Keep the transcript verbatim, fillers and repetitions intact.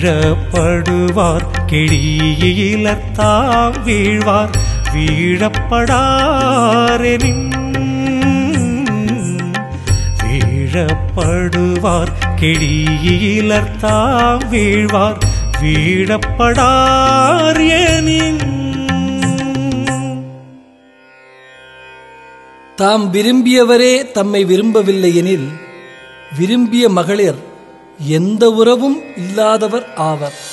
வீழப்படுவார் கெடியிலர்த்தாம் வீழ்வார் வீழப்படாரெனின் வீழப்படுவார் கெடியிலர்த்தாம் வீழ்வார் வீழப்படார் எனின். தாம் விரும்பியவரே தம்மை விரும்பவில்லை எனில் விரும்பிய மகளிர் எந்த உறவும் இல்லாதவர் ஆவர்.